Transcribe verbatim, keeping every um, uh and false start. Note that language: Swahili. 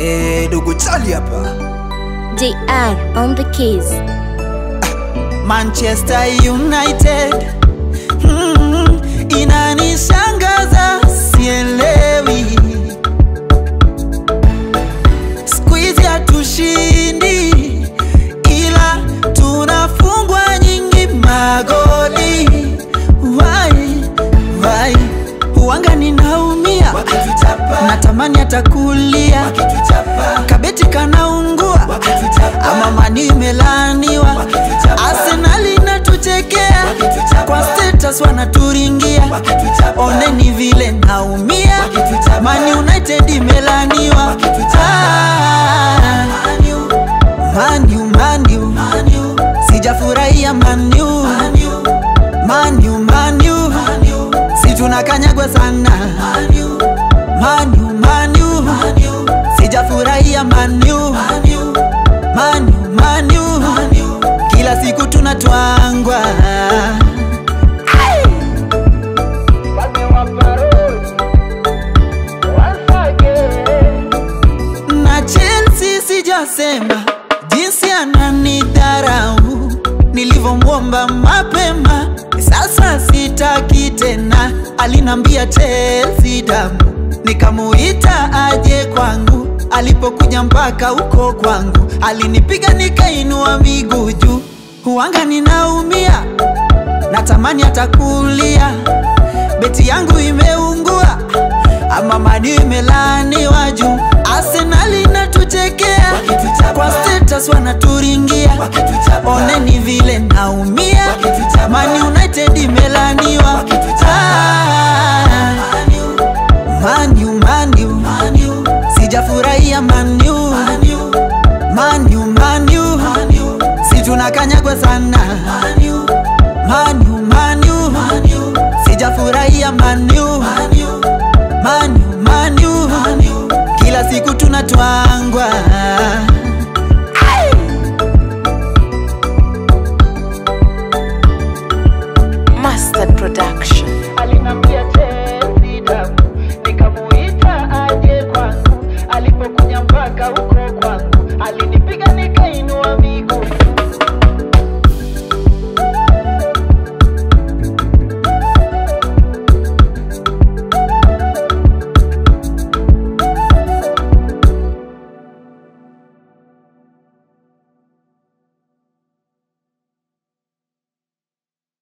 Eh, Dogo chali hapa. J R on the keys. Manchester United. Mm, inanishangaza sielewi. Squeeze ya tushindi ila tunafungwa nyingi magoli. Why? Why? Huanga ninaumia, natamani atakulia, kabeti kanaungua, ama Manu imelaniwa, Arsenal inatuchekea, kwa status wanaturingia, oneni vile naumia, Man United imelaniwa. ah, Manu, Manu, sijafurahia Manu, Manu, Manu, si tunakanyagwa sana. Manu, Manu, sijafurahia Manu, Manu, Manu, kila siku tunatwangwa. Na Chelsea sijasema jinsi ananidharau, nilivomwomba mapema, sasa sitaki tena. Alinambia Chelsea damu, nikamuita aje kwangu, alipokuja mpaka uko kwangu, alinipiga nikainua miguu juu. Huanga ninaumia, natamani atakulia, beti yangu imeungua, ama Manu imelaniwa juu. Arsenal inatuchekea, kwa status wanaturingia, oneni vile naumia, Man United imelaniwa. ah, Manu, Manu, sijafurahia Manu, Manu, Manu, si tunakanyagwa sana. Manu, Manu, sijafurahia Manu, Manu, Manu, kila siku tunatwangwa.